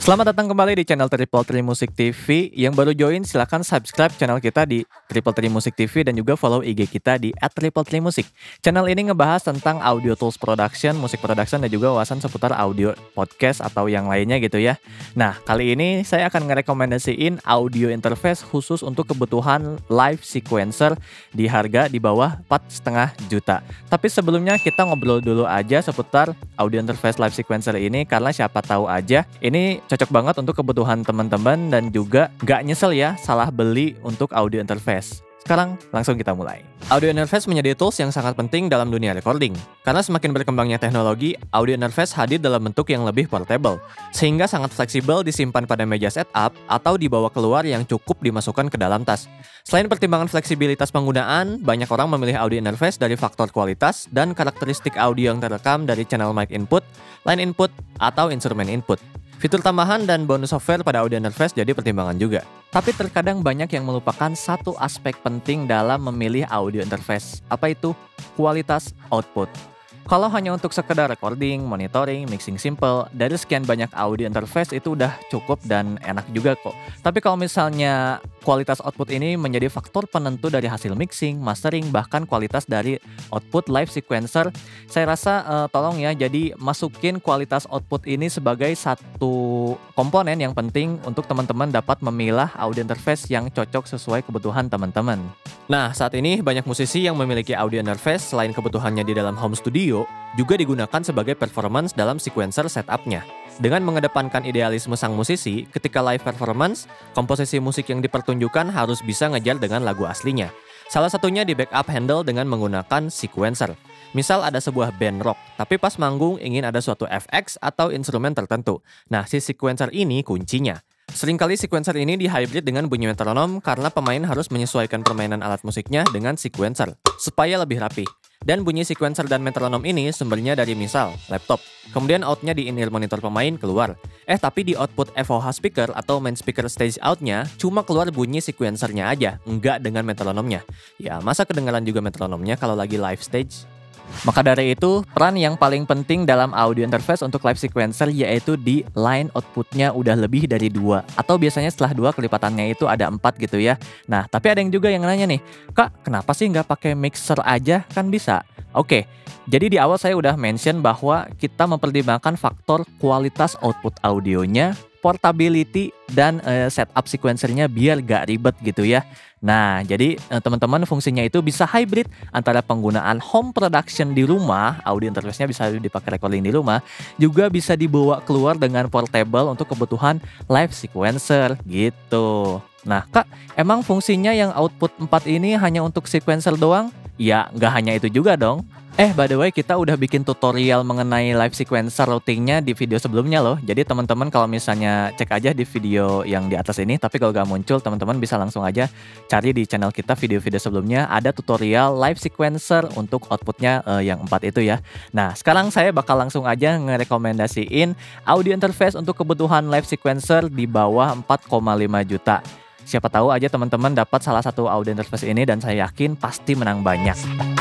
Selamat datang kembali di channel Triple Tree Music TV. Yang baru join silahkan subscribe channel kita di Triple Tree Music TV dan juga follow IG kita di @triple3music. Channel ini ngebahas tentang audio tools production, musik production dan juga wawasan seputar audio podcast atau yang lainnya gitu ya. Nah, kali ini saya akan ngerekomendasiin audio interface khusus untuk kebutuhan live sequencer di harga di bawah 4,5 juta. Tapi sebelumnya kita ngobrol dulu aja seputar audio interface live sequencer ini karena siapa tahu aja ini cocok banget untuk kebutuhan teman-teman dan juga gak nyesel ya salah beli untuk audio interface. Sekarang langsung kita mulai. Audio interface menjadi tools yang sangat penting dalam dunia recording. Karena semakin berkembangnya teknologi, audio interface hadir dalam bentuk yang lebih portable, sehingga sangat fleksibel disimpan pada meja setup atau dibawa keluar yang cukup dimasukkan ke dalam tas. Selain pertimbangan fleksibilitas penggunaan, banyak orang memilih audio interface dari faktor kualitas dan karakteristik audio yang terekam dari channel mic input, line input, atau instrumen input. Fitur tambahan dan bonus software pada audio interface jadi pertimbangan juga. Tapi terkadang banyak yang melupakan satu aspek penting dalam memilih audio interface. Apa itu? Kualitas output. Kalau hanya untuk sekedar recording, monitoring, mixing simple, dari sekian banyak audio interface itu udah cukup dan enak juga kok. Tapi kalau misalnya kualitas output ini menjadi faktor penentu dari hasil mixing, mastering, bahkan kualitas dari output live sequencer, saya rasa tolong ya, jadi masukin kualitas output ini sebagai satu komponen yang penting untuk teman-teman dapat memilah audio interface yang cocok sesuai kebutuhan teman-teman. Nah, saat ini banyak musisi yang memiliki audio interface selain kebutuhannya di dalam home studio, juga digunakan sebagai performance dalam sequencer setupnya. Dengan mengedepankan idealisme sang musisi, ketika live performance, komposisi musik yang dipertunjukkan harus bisa ngejar dengan lagu aslinya. Salah satunya di backup handle dengan menggunakan sequencer. Misal ada sebuah band rock, tapi pas manggung ingin ada suatu FX atau instrumen tertentu. Nah, si sequencer ini kuncinya. Seringkali sequencer ini dihybrid dengan bunyi metronom karena pemain harus menyesuaikan permainan alat musiknya dengan sequencer supaya lebih rapi. Dan bunyi sequencer dan metronom ini sumbernya dari misal laptop. Kemudian outnya di in-ear monitor pemain keluar. Tapi di output FOH speaker atau main speaker stage outnya cuma keluar bunyi sequencernya aja, enggak dengan metronomnya. Ya masa kedengaran juga metronomnya kalau lagi live stage? Maka dari itu, peran yang paling penting dalam audio interface untuk live sequencer yaitu di line outputnya udah lebih dari 2. Atau biasanya setelah 2 kelipatannya itu ada 4 gitu ya. Nah, tapi ada yang juga yang nanya nih, Kak, kenapa sih nggak pakai mixer aja? Kan bisa. Oke, jadi di awal saya udah mention bahwa kita mempertimbangkan faktor kualitas output audionya, portability, dan setup sequencernya biar gak ribet gitu ya. Nah, jadi teman-teman fungsinya itu bisa hybrid antara penggunaan home production di rumah, audio interface-nya bisa dipakai recording di rumah, juga bisa dibawa keluar dengan portable untuk kebutuhan live sequencer gitu. Nah, Kak, emang fungsinya yang output 4 ini hanya untuk sequencer doang? Ya, nggak hanya itu juga dong. By the way, kita udah bikin tutorial mengenai live sequencer routingnya di video sebelumnya loh. Jadi teman-teman kalau misalnya cek aja di video yang di atas ini, tapi kalau gak muncul, teman-teman bisa langsung aja cari di channel kita video-video sebelumnya. Ada tutorial live sequencer untuk outputnya yang 4 itu ya. Nah, sekarang saya bakal langsung aja ngerekomendasiin audio interface untuk kebutuhan live sequencer di bawah 4,5 juta. Siapa tahu aja teman-teman dapat salah satu audio interface ini dan saya yakin pasti menang banyak.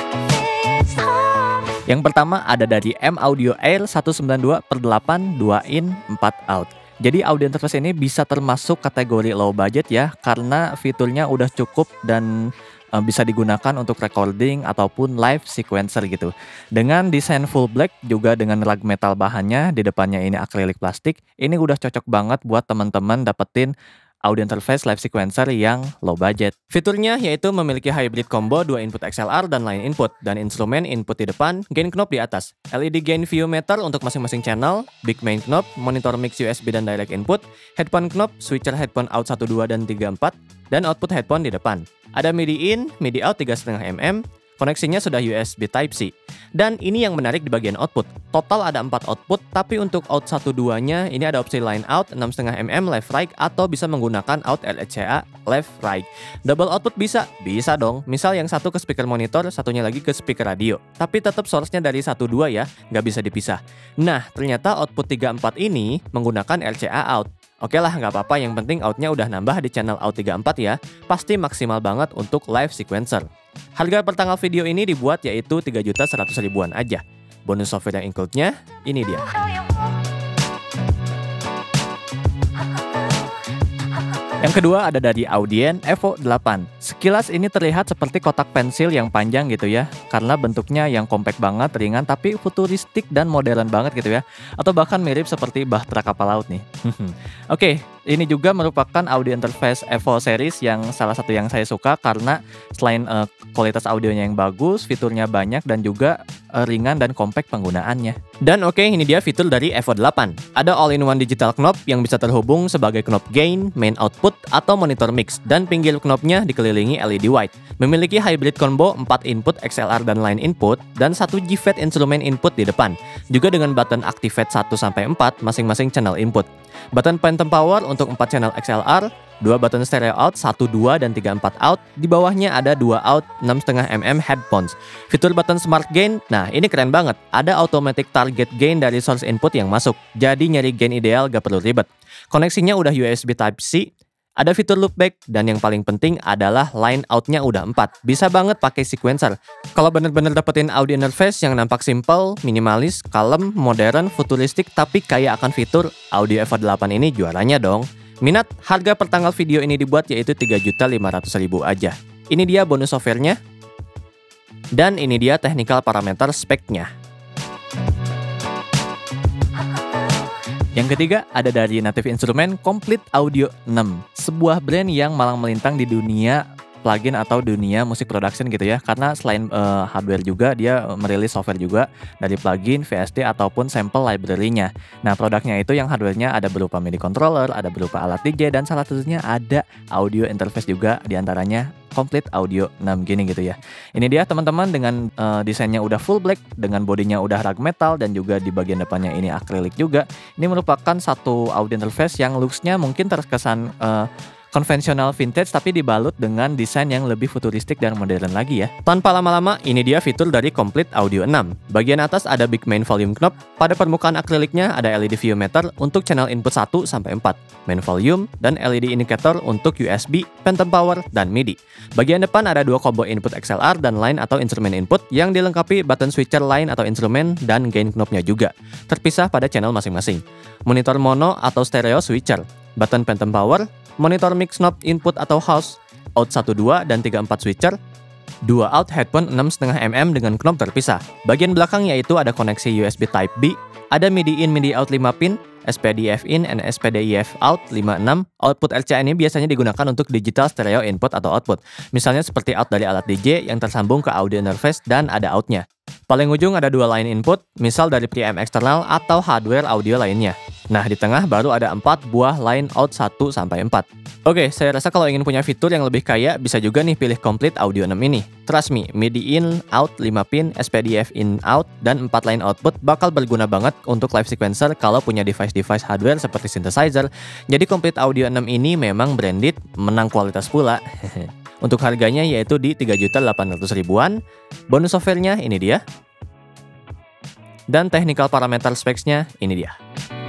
Yang pertama ada dari M Audio Air 192/8 2-in 4 out. Jadi audio interface ini bisa termasuk kategori low budget ya, karena fiturnya udah cukup dan bisa digunakan untuk recording ataupun live sequencer gitu. Dengan desain full black juga dengan rag metal bahannya, di depannya ini akrilik plastik. Ini udah cocok banget buat teman-teman dapetin audio interface live sequencer yang low budget. Fiturnya yaitu memiliki hybrid combo 2 input XLR dan line input, dan instrumen input di depan, gain knob di atas, LED gain view meter untuk masing-masing channel, big main knob, monitor mix USB dan direct input, headphone knob, switcher headphone out 1, 2, dan 3, 4, dan output headphone di depan. Ada MIDI in, MIDI out 3,5 mm, koneksinya sudah USB Type-C. Dan ini yang menarik di bagian output. Total ada 4 output, tapi untuk out 1-2-nya ini ada opsi line out 6,5 mm left right atau bisa menggunakan out LHCA left right. Double output bisa? Bisa dong. Misal yang satu ke speaker monitor, satunya lagi ke speaker radio. Tapi tetap source-nya dari 1-2 ya, nggak bisa dipisah. Nah, ternyata output 3-4 ini menggunakan LCA out. Oke lah, nggak apa-apa, yang penting outnya udah nambah di channel out 3-4 ya. Pasti maksimal banget untuk live sequencer. Harga per tanggal video ini dibuat yaitu 3.100.000-an aja. Bonus software yang include-nya, ini dia. Yang kedua ada dari Audien Evo 8. Sekilas ini terlihat seperti kotak pensil yang panjang gitu ya, karena bentuknya yang compact banget, ringan tapi futuristik dan modern banget gitu ya. Atau bahkan mirip seperti bahtera kapal laut nih. Oke, ini juga merupakan audio interface Evo series yang salah satu yang saya suka karena selain kualitas audionya yang bagus, fiturnya banyak dan juga ringan dan compact penggunaannya. Dan oke, ini dia fitur dari Evo 8. Ada all-in-one digital knob yang bisa terhubung sebagai knob gain, main output, atau monitor mix, dan pinggir knobnya dikelilingi LED white. Memiliki hybrid combo 4 input XLR dan line input, dan 1 JFET instrumen input di depan. Juga dengan button activate 1-4 masing-masing channel input. Button phantom power untuk 4 channel XLR, 2 button stereo out, 1-2 dan 3-4 out. Di bawahnya ada 2 out 6,5 mm headphones. Fitur button smart gain, nah ini keren banget. Ada automatic target gain dari source input yang masuk. Jadi nyari gain ideal gak perlu ribet. Koneksinya udah USB Type-C. Ada fitur loopback, dan yang paling penting adalah line out-nya udah 4. Bisa banget pakai sequencer. Kalau bener-bener dapetin audio interface yang nampak simple, minimalis, kalem, modern, futuristik, tapi kaya akan fitur, Audio Evo 8 ini juaranya dong. Minat, harga per tanggal video ini dibuat yaitu 3.500.000 aja. Ini dia bonus softwarenya. Dan ini dia technical parameter speknya. Yang ketiga ada dari Native Instruments Complete Audio 6, sebuah brand yang malang melintang di dunia plugin atau dunia musik production gitu ya, karena selain hardware juga dia merilis software juga dari plugin, VST ataupun sample library-nya. Nah, produknya itu yang hardware-nya ada berupa MIDI controller, ada berupa alat DJ, dan salah satunya ada audio interface juga, diantaranya Complete Audio 6 gini gitu ya. Ini dia teman-teman, dengan desainnya udah full black, dengan bodinya udah rag metal, dan juga di bagian depannya ini akrilik juga. Ini merupakan satu audio interface yang looks-nya mungkin terkesan konvensional vintage tapi dibalut dengan desain yang lebih futuristik dan modern lagi ya. Tanpa lama-lama, ini dia fitur dari Complete Audio 6. Bagian atas ada big main volume knob, pada permukaan akriliknya ada LED view meter untuk channel input 1-4, main volume, dan LED indicator untuk USB, phantom power, dan MIDI. Bagian depan ada 2 combo input XLR dan line atau instrumen input yang dilengkapi button switcher line atau instrumen dan gain knobnya juga, terpisah pada channel masing-masing. Monitor mono atau stereo switcher, button phantom power, monitor mix knob input atau house, out 1-2 dan 3-4 switcher, 2 out headphone 6,5 mm dengan knob terpisah. Bagian belakang yaitu ada koneksi USB Type B, ada MIDI in, MIDI out 5 pin, SPDIF in, and SPDIF out 5-6. Output RCA ini biasanya digunakan untuk digital stereo input atau output. Misalnya seperti out dari alat DJ yang tersambung ke audio interface dan ada outnya. Paling ujung ada 2 line input, misal dari preamp eksternal atau hardware audio lainnya. Nah, di tengah baru ada 4 buah line out 1-4. Oke, saya rasa kalau ingin punya fitur yang lebih kaya, bisa juga nih pilih Complete Audio 6 ini. Trust me, MIDI in, out 5 pin, SPDIF in, out, dan 4 line output bakal berguna banget untuk live sequencer kalau punya device-device hardware seperti synthesizer. Jadi Complete Audio 6 ini memang branded, menang kualitas pula. Untuk harganya yaitu di 3.800.000-an. Bonus softwarenya ini dia. Dan technical parameter specs-nya ini dia.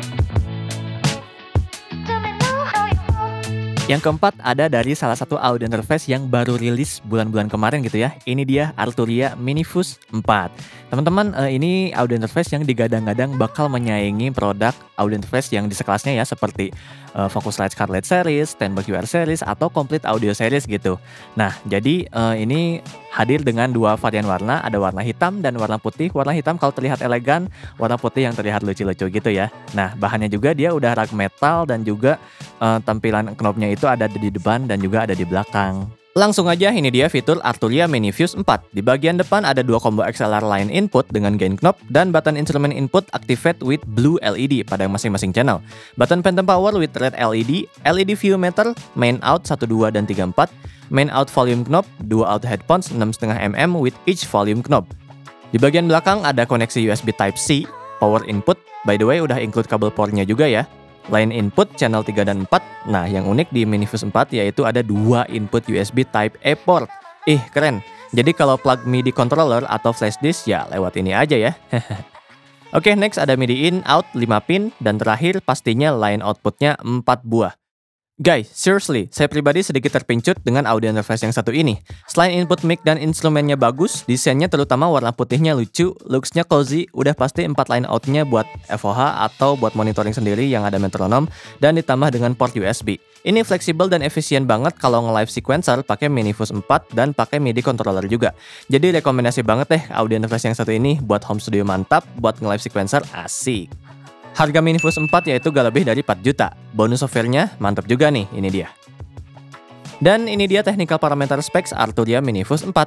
Yang keempat ada dari salah satu audio interface yang baru rilis bulan-bulan kemarin gitu ya. Ini dia Arturia Minifuse 4. Teman-teman, ini audio interface yang digadang-gadang bakal menyaingi produk audio interface yang di sekelasnya ya, seperti Focusrite Scarlett Series, Steinberg UR Series, atau Complete Audio Series gitu. Nah, jadi ini hadir dengan 2 varian warna, ada warna hitam dan warna putih. Warna hitam kalau terlihat elegan, warna putih yang terlihat lucu-lucu gitu ya. Nah, bahannya juga dia udah rag metal dan juga tampilan knobnya itu ada di depan dan juga ada di belakang. Langsung aja, ini dia fitur Arturia Minifuse 4. Di bagian depan ada 2 combo XLR line input dengan gain knob dan button instrument input activate with blue LED pada masing-masing channel. Button phantom power with red LED, LED view meter, main out 1-2 dan 3-4, main out volume knob, 2 out headphones 6,5 mm with each volume knob. Di bagian belakang ada koneksi USB Type-C, power input, by the way udah include kabel powernya juga ya. Line input channel 3 dan 4. Nah, yang unik di Minifuse 4 yaitu ada 2 input USB Type A port. Keren. Jadi kalau plug MIDI controller atau flash disk ya lewat ini aja ya. Oke, next ada MIDI in, out 5 pin, dan terakhir pastinya line outputnya 4 buah. Guys, seriously, saya pribadi sedikit terpincut dengan audio interface yang satu ini. Selain input mic dan instrumennya bagus, desainnya terutama warna putihnya lucu, looksnya cozy, udah pasti 4 line outnya buat FOH atau buat monitoring sendiri yang ada metronom, dan ditambah dengan port USB. Ini fleksibel dan efisien banget kalau nge-live sequencer pakai Minifuse 4 dan pakai MIDI controller juga. Jadi rekomendasi banget deh audio interface yang satu ini buat home studio mantap, buat nge-live sequencer asik. Harga Minifuse 4 yaitu gak lebih dari 4 juta. Bonus software-nya mantap juga nih, ini dia. Dan ini dia technical parameter specs Arturia Minifuse 4.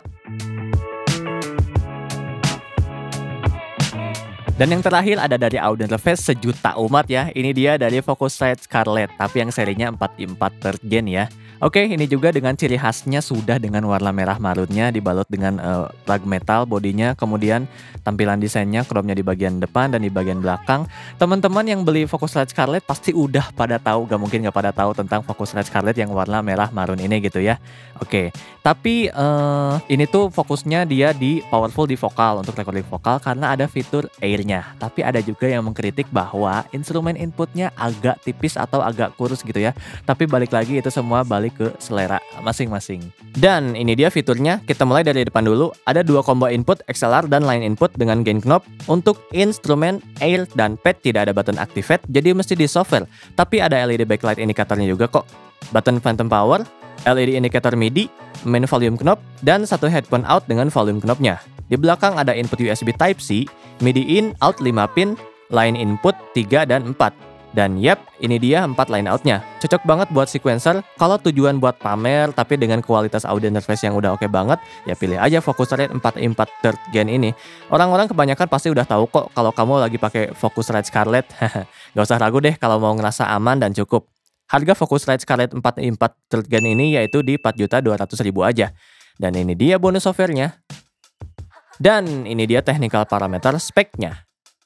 Dan yang terakhir ada dari audio interface sejuta umat ya. Ini dia dari Focusrite Scarlett, tapi yang serinya 4i4 third gen ya. Oke, ini juga dengan ciri khasnya sudah dengan warna merah marunnya dibalut dengan plug metal bodinya, kemudian tampilan desainnya chrome-nya di bagian depan dan di bagian belakang. Teman-teman yang beli Focusrite Scarlett pasti udah pada tahu, gak mungkin gak pada tahu tentang Focusrite Scarlett yang warna merah marun ini gitu ya. Oke, tapi ini tuh fokusnya dia di powerful di vokal untuk recording vokal karena ada fitur air-nya. Tapi ada juga yang mengkritik bahwa instrumen inputnya agak tipis atau agak kurus gitu ya. Tapi balik lagi itu semua balik ke selera masing-masing. Dan ini dia fiturnya, kita mulai dari depan dulu. Ada 2 combo input XLR dan line input dengan gain knob. Untuk instrumen, air, dan pad tidak ada button activate, jadi mesti di software. Tapi ada LED backlight indikatornya juga kok. Button phantom power, LED indicator MIDI, main volume knob, dan 1 headphone out dengan volume knobnya. Di belakang ada input USB Type-C, MIDI in, out 5 pin, line input 3 dan 4. Dan yap, ini dia 4 line outnya. Cocok banget buat sequencer. Kalau tujuan buat pamer tapi dengan kualitas audio interface yang udah oke banget, ya pilih aja Focusrite 4i4 third gen ini. Orang-orang kebanyakan pasti udah tahu kok kalau kamu lagi pakai Focusrite Scarlett. Gak usah ragu deh kalau mau ngerasa aman dan cukup. Harga Focusrite Scarlett 4i4 third gen ini yaitu di 4.200.000 aja. Dan ini dia bonus softwarenya. Dan ini dia technical parameter speknya.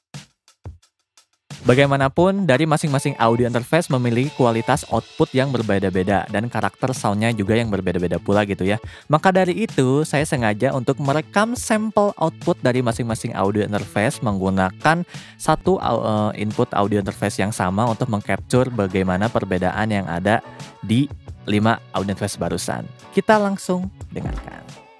Bagaimanapun, dari masing-masing audio interface memiliki kualitas output yang berbeda-beda dan karakter soundnya juga yang berbeda-beda pula gitu ya. Maka dari itu, saya sengaja untuk merekam sampel output dari masing-masing audio interface menggunakan satu input audio interface yang sama untuk mengcapture bagaimana perbedaan yang ada di 5 audio interface barusan. Kita langsung dengarkan.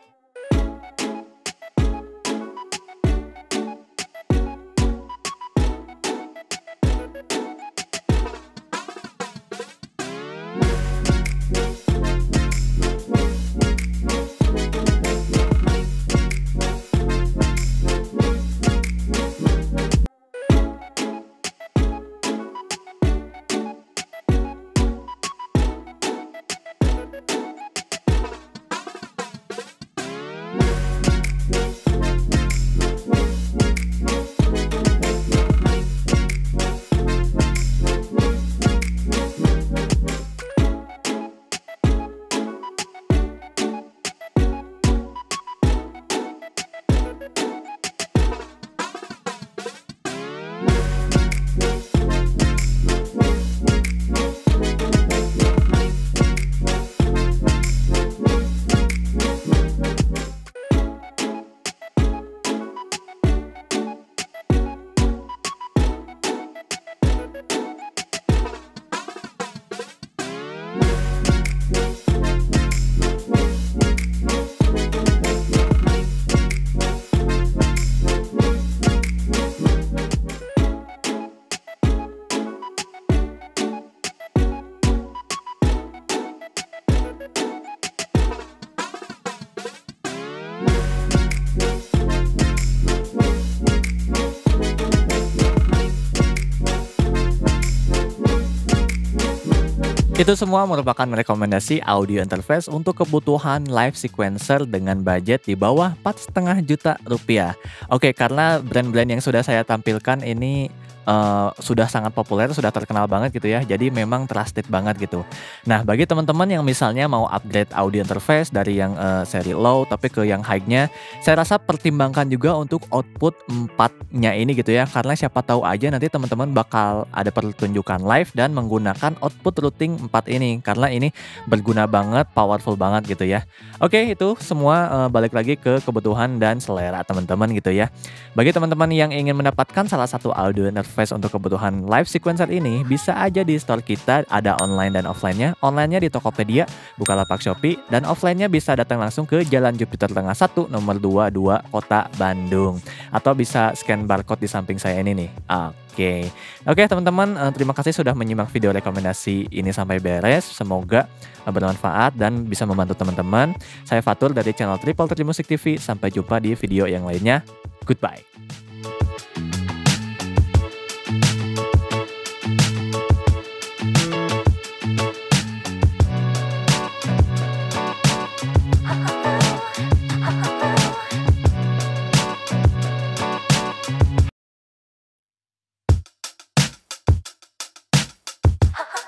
Itu semua merupakan rekomendasi audio interface untuk kebutuhan live sequencer dengan budget di bawah 4,5 juta rupiah. Oke, karena brand-brand yang sudah saya tampilkan ini sudah sangat populer, sudah terkenal banget gitu ya. Jadi memang trusted banget gitu. Nah, bagi teman-teman yang misalnya mau upgrade audio interface dari yang seri low tapi ke yang high-nya, saya rasa pertimbangkan juga untuk output 4-nya ini gitu ya. Karena siapa tahu aja nanti teman-teman bakal ada pertunjukan live dan menggunakan output routing 4 ini. Karena ini berguna banget, powerful banget gitu ya. Oke, itu semua balik lagi ke kebutuhan dan selera teman-teman gitu ya. Bagi teman-teman yang ingin mendapatkan salah satu audio interface interface untuk kebutuhan live sequencer ini bisa aja di store kita, ada online dan offline-nya. Online-nya di Tokopedia, Bukalapak, Shopee, dan offline-nya bisa datang langsung ke Jalan Jupiter Tengah 1 nomor 22 Kota Bandung. Atau bisa scan barcode di samping saya ini nih. Oke teman-teman, terima kasih sudah menyimak video rekomendasi ini sampai beres. Semoga bermanfaat dan bisa membantu teman-teman. Saya Fatur dari channel Triple Tri Musik TV. Sampai jumpa di video yang lainnya. Goodbye.